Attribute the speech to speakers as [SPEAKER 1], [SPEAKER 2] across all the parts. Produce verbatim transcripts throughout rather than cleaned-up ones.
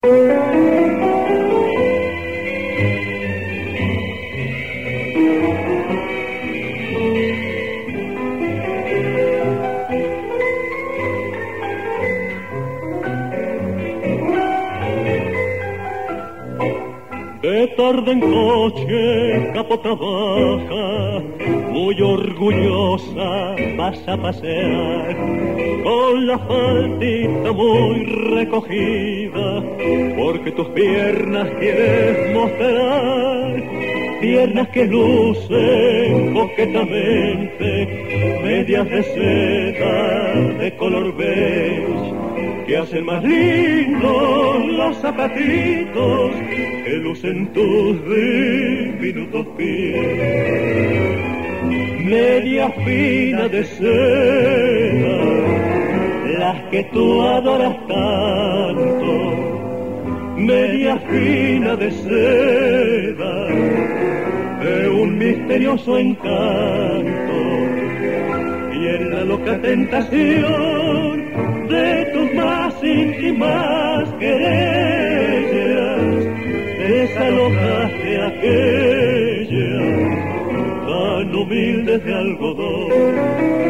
[SPEAKER 1] De tarde en coche, capota baja, muy orgullosa vas a pasear, con la faldita muy recogida, porque tus piernas quieres mostrar, piernas que lucen coquetamente, medias de seda de color beige, que hacen más lindos los zapatitos que lucen tus diminutos pies. Media fina de seda, las que tú adoras tanto, media fina de seda, de un misterioso encanto, y en la loca tentación de tus más íntimas querellas, desalojaste aquellas tan humildes de algodón.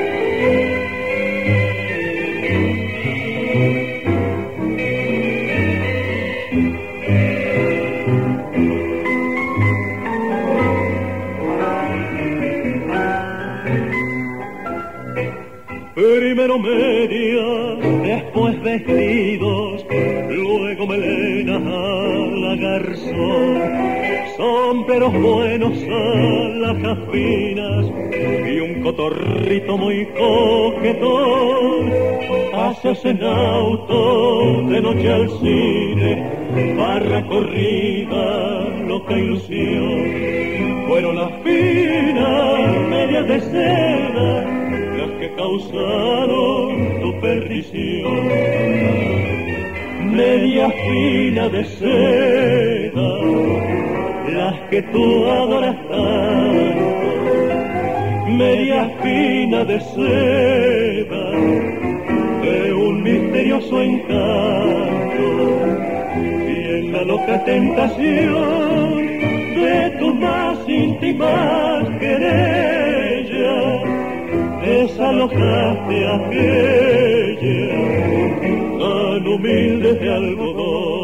[SPEAKER 1] Primero medias, después vestidos, luego melenas a la garzón, sombreros buenos a las cafinas y un cotorrito muy coquetón. Paseos en auto, de noche al cine, barra corrida, loca ilusión. Fueron las finas medias de seda que causaron tu perdición. Media fina de seda, las que tú adoras tanto, media fina de seda, de un misterioso encanto, y en la loca tentación de tus más íntimas querellas, desalojaste a aquella tan humilde de algodón.